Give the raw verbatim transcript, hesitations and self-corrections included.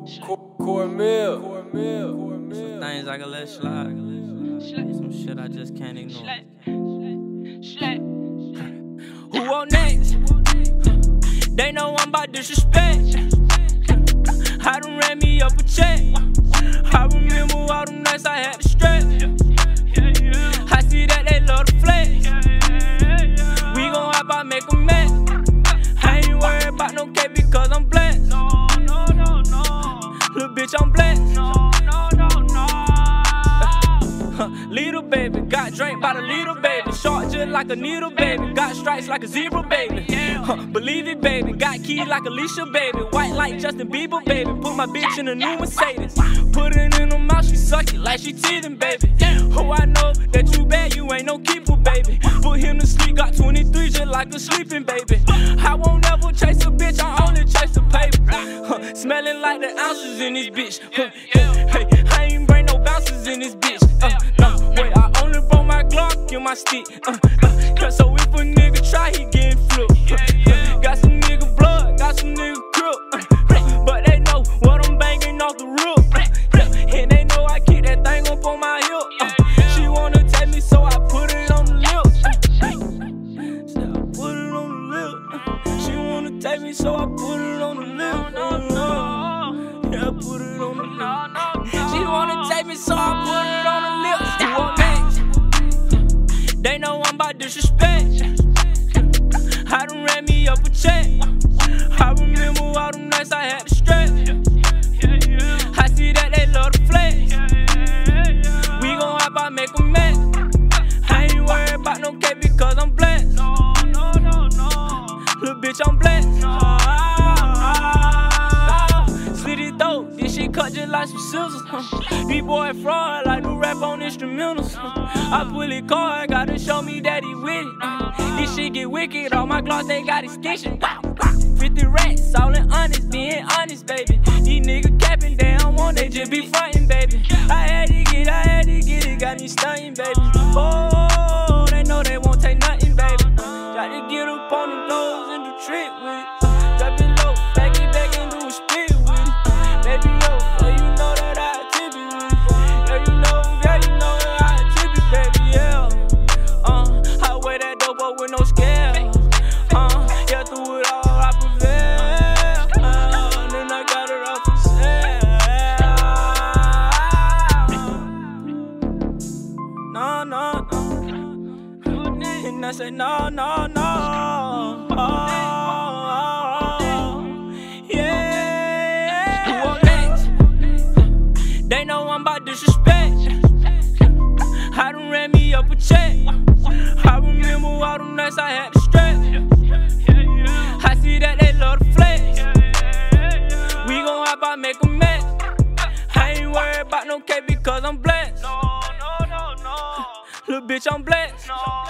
Cornmeal. Some things I can let slide. Some shit I just can't ignore. Who on next? They know I'm about disrespect. I done ran me up a check. I remember all them nights I had to stretch. I see that they love the flex. We gon' hop out, make a mess. I ain't worried about no cake because I'm blessed. No, no, no, no. Little bitch, I'm blessed. No, no, no, no. Uh, little baby, got drank by the little baby. Short just like a needle, baby. Got stripes like a zebra, baby. Uh, believe it, baby. Got keys like Alicia, baby. White like Justin Bieber, baby. Put my bitch in a new Mercedes. Put it in her mouth, she suck it like she teething, baby. Oh, I know that you bad, you ain't no keeper, baby. Put him to sleep, got twenty-three just like a sleeping, baby. I won't ever chase a bitch, I only chase the paper. Uh, smelling like the ounces in this bitch. Uh, hey, I ain't bring no bouncers in this bitch. Uh, no, wait, I only brought my Glock in my stick. Uh, uh, Cause so if a nigga try, he getting flipped. Uh, uh, got some nigga blood, got some nigga crip. Uh, but they know what I'm banging off the roof. Uh, and they know I keep that thing up on my hip. Uh, she wanna take me, so I put it on the lips. Uh, so I put it on the lips. She wanna take me, so I put it on the lips. No, no, no. Yeah, I put it on the lips. She wanna take me, so I put it on the lips. Who on next? They know I'm about disrespect. I done ran me up a check. I remember all them nights I had to stretch. I see that they love the flex. We gon' hop out, make a mess. I ain't worried about no cake because I'm blessed. No, no, no, no. Little bitch, I'm blessed. City though, this shit cut just like some scissors. B-boy fraud, like new rap on instrumentals. I pull it card, gotta show me that he with it. This shit get wicked, all my gloss they got it skitching. fifty rats, all in honest, being honest, baby. These niggas capping, they don't want, they just be frontin', baby. I had to get, I had to get it, got me stuntin', baby. Oh, they know they won't take nothing, baby. Got to get up on the lows and do trick with it. Drop it low, back it back and do a split with it. Baby, yo, yeah, you know that I tip it with it. Yeah, you know, yeah, you know that I tip it, baby, yeah. Uh, I wear that dope up with no scale. Uh, yeah, through it all, I prevail. Uh, then I got it off for sale. No, no, no. And I say, no, no, no. Oh, oh, oh. Yeah. Who on next? They know I'm about disrespect. I done ran me up a check. I remember all them nights I had to stretch. I see that they love the flex. We gon' hop out, make a mess. I ain't worried about no cake because I'm blessed. No, no, no, no. Little bitch, I'm blessed. No.